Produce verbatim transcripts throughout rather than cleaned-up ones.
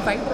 Fight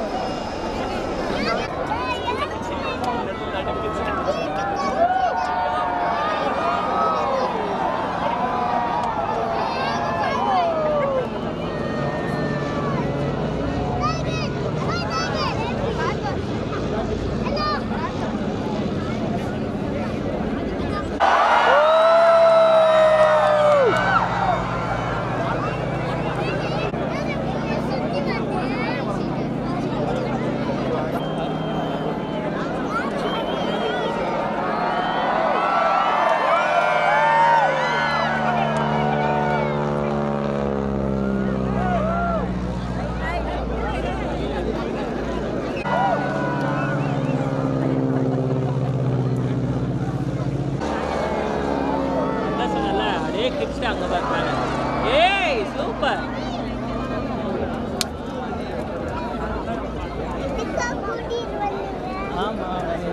அங்க பாருங்க. ஏய் சூப்பர். ஆமா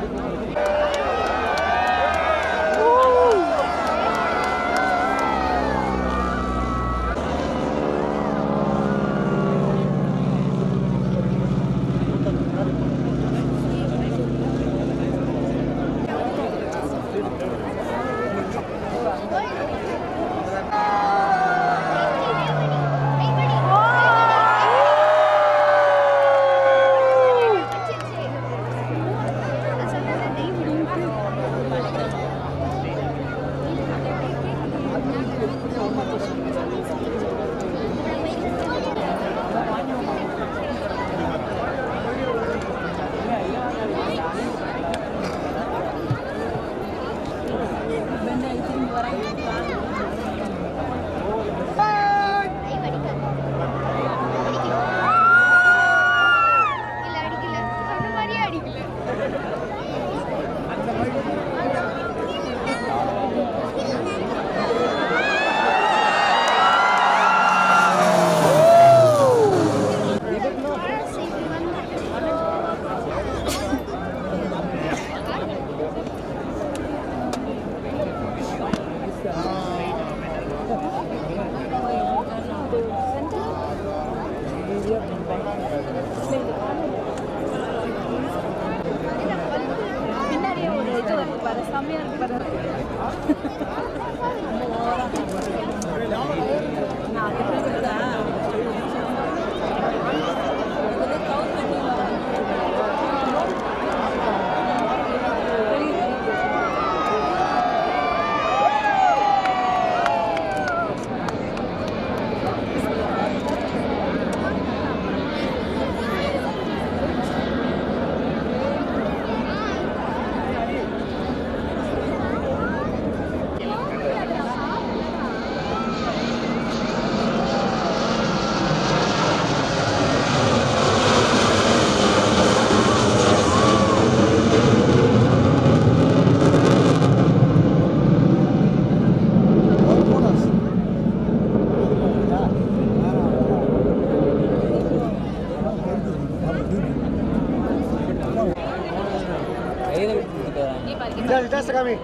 பின்னாடியே ஒரு இது வந்து பாரு செம்மையா இருக்கு பாரு Ya, ya está kami.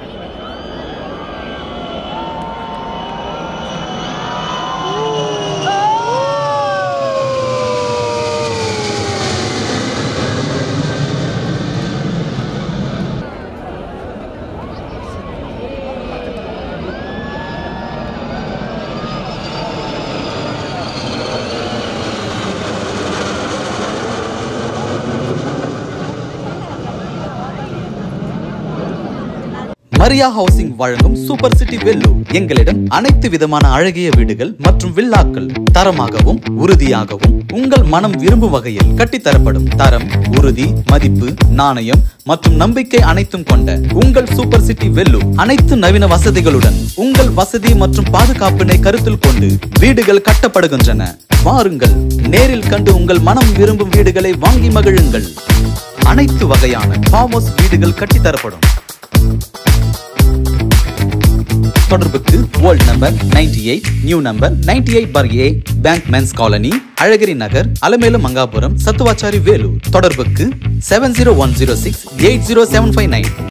Maria housing வழங்கும் சூப்பர் சிட்டி வெல்லூர். எங்களிடம் அனைத்து விதமான அழகிய வீடுகள் மற்றும் வில்லாக்கள் தரமாகவும் உறுதியாகவும் உங்கள் மனம் விரும்பும் வகையில் கட்டித்தரப்படும். தரம், உறுதி, மதிப்பு, நாணயம் மற்றும் நம்பிக்கை அனைத்தும் கொண்ட உங்கள் சூப்பர் சிட்டி வெல்லூர் அனைத்து நவீன வசதிகளுடன் உங்கள் வசதி மற்றும் பாதுகாப்பினை கருத்தில் கொண்டு வீடுகள் கட்டப்படுகின்றன. வாருங்கள், நேரில் கண்டு உங்கள் மனம் விரும்பும் வீடுகளை வாங்கி மகிழுங்கள். அனைத்து வகையான ஃபார்ம் ஹவுஸ் வீடுகள் கட்டித்தரப்படும். தொடர்புக்கு old number ninety eight, new number ninety eight four A, bank men's colony, அழகிரி நகர், அலமேலு மங்காபுரம், சத்துவாச்சாரி, வேலூர். தொடர்புக்கு seven zero one zero six eight zero seven five nine.